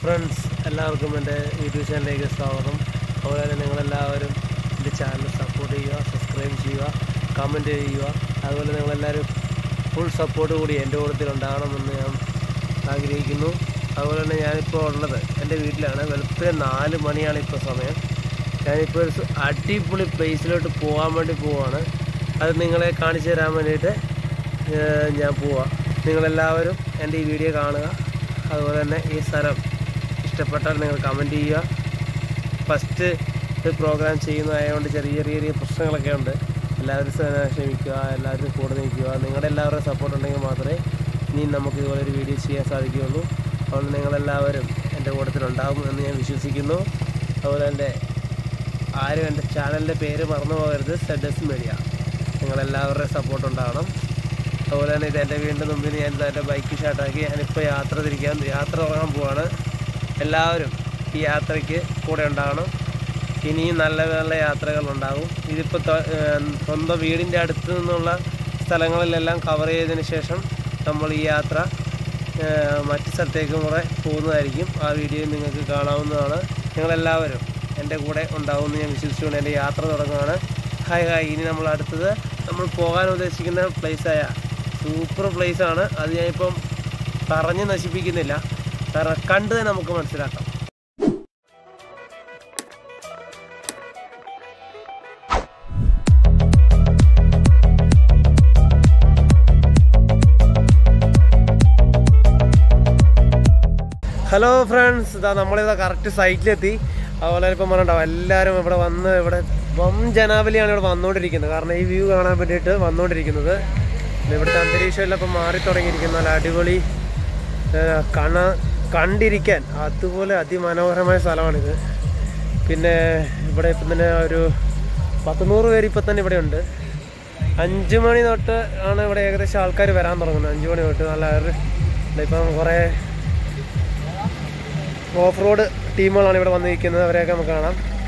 friends, എല്ലാവർക്കും എൻ്റെ YouTube ചാനലിലേക്ക് സ്വാഗതം. അതുപോലെ തന്നെ നിങ്ങളെല്ലാവരും എൻ്റെ ചാനൽ സപ്പോർട്ട് ചെയ്യുക, സബ്സ്ക്രൈബ് ചെയ്യുക, കമൻറ്റ് ചെയ്യുക. അതുപോലെ നിങ്ങളെല്ലാവരും ഫുൾ സപ്പോർട്ട് കൂടി എൻ്റെ കൂട്ടത്തിൽ ഉണ്ടാകണമെന്ന് ഞാൻ ആഗ്രഹിക്കുന്നു. അതുപോലെ തന്നെ ഞാനിപ്പോൾ ഉള്ളത് എൻ്റെ വീട്ടിലാണ്. വെളുപ്പിന് 4 മണിയാണ് ഇപ്പോൾ സമയം. ഞാനിപ്പോൾ ഒരു അടിപൊളി പ്ലേസിലോട്ട് പോകാൻ വേണ്ടി പോവുകയാണ്. അത് നിങ്ങളെ കാണിച്ചു തരാൻ വേണ്ടിയിട്ട് ഞാൻ പോവാം. നിങ്ങളെല്ലാവരും എൻ്റെ ഈ വീഡിയോ കാണുക. അതുപോലെ തന്നെ ഈ സ്ഥലം ഇഷ്ടപ്പെട്ടാൽ നിങ്ങൾ കമൻറ്റ് ചെയ്യുക. ഫസ്റ്റ് പ്രോഗ്രാം ചെയ്യുന്നതായതുകൊണ്ട് ചെറിയ പ്രശ്നങ്ങളൊക്കെ ഉണ്ട്. എല്ലാവരും ക്ഷമിക്കുക, എല്ലാവരും കൂടെ നിൽക്കുക. നിങ്ങളുടെ എല്ലാവരുടെയും സപ്പോർട്ട് ഉണ്ടെങ്കിൽ മാത്രമേ ഇനി നമുക്ക് ഇതുപോലൊരു വീഡിയോ ചെയ്യാൻ സാധിക്കുകയുള്ളൂ. അതുകൊണ്ട് നിങ്ങളെല്ലാവരും എൻ്റെ കൂട്ടത്തിലുണ്ടാകും എന്ന് ഞാൻ വിശ്വസിക്കുന്നു. അതുപോലെ തന്നെ ആരും എൻ്റെ ചാനലിൻ്റെ പേര് മറന്നു പോകരുത്, ZS മീഡിയ. നിങ്ങളെല്ലാവരുടെയും സപ്പോർട്ട് ഉണ്ടാകണം. അതുപോലെ തന്നെ ഇത് എൻ്റെ വീടിൻ്റെ മുമ്പിൽ ഞാൻ എൻ്റെ ബൈക്ക് സ്റ്റാർട്ടാക്കി ഞാനിപ്പോൾ യാത്ര തുടങ്ങാൻ പോവാണ്. എല്ലാവരും ഈ യാത്രയ്ക്ക് കൂടെ ഉണ്ടാകണം. ഇനിയും നല്ല നല്ല യാത്രകളുണ്ടാകും. ഇതിപ്പോൾ സ്വന്തം വീടിൻ്റെ അടുത്ത് നിന്നുള്ള സ്ഥലങ്ങളിലെല്ലാം കവർ ചെയ്തതിന് ശേഷം നമ്മൾ ഈ യാത്ര മറ്റ് സ്ഥലത്തേക്കും കൂടെ പോകുന്നതായിരിക്കും. ആ വീഡിയോ നിങ്ങൾക്ക് കാണാവുന്നതാണ്. നിങ്ങളെല്ലാവരും എൻ്റെ കൂടെ ഉണ്ടാകുമെന്ന് ഞാൻ വിശ്വസിച്ചുകൊണ്ട് എൻ്റെ യാത്ര തുടങ്ങുകയാണ്. ഹായ്. ഇനി നമ്മൾ അടുത്തത് നമ്മൾ പോകാൻ ഉദ്ദേശിക്കുന്ന പ്ലേസായ സൂപ്പർ പ്ലേസാണ്. അത് ഞാനിപ്പം പറഞ്ഞ് നശിപ്പിക്കുന്നില്ല, കാരണം കണ്ട് തന്നെ നമുക്ക് മനസ്സിലാക്കാം. ഹലോ ഫ്രണ്ട്സ്, ഇതാ നമ്മളിതാ കറക്റ്റ് സൈറ്റിലെത്തി. അതുപോലെ ഇപ്പം പറഞ്ഞിട്ടുണ്ടാവും എല്ലാവരും ഇവിടെ ജനാവലിയാണ് ഇവിടെ വന്നുകൊണ്ടിരിക്കുന്നത്. കാരണം ഈ വ്യൂ കാണാൻ വേണ്ടിയിട്ട് വന്നുകൊണ്ടിരിക്കുന്നത്. ഇവിടുത്തെ അന്തരീക്ഷം എല്ലാം ഇപ്പം മാറി തുടങ്ങിയിരിക്കുന്ന നല്ല അടിപൊളി കണ്ടിരിക്കാൻ അതുപോലെ അതിമനോഹരമായ സ്ഥലമാണിത്. പിന്നെ ഇവിടെ ഇപ്പം തന്നെ ഒരു 100 പേര് ഇപ്പം തന്നെ ഇവിടെ ഉണ്ട്. 5 മണി തൊട്ട് ആണ് ഇവിടെ ഏകദേശം ആൾക്കാർ വരാൻ തുടങ്ങുന്നത്. 5 മണി തൊട്ട് നല്ല ഇപ്പം കുറേ ഓഫ് റോഡ് ടീമുകളാണ് ഇവിടെ വന്നിരിക്കുന്നത്. അവരെയൊക്കെ നമുക്ക് കാണാം.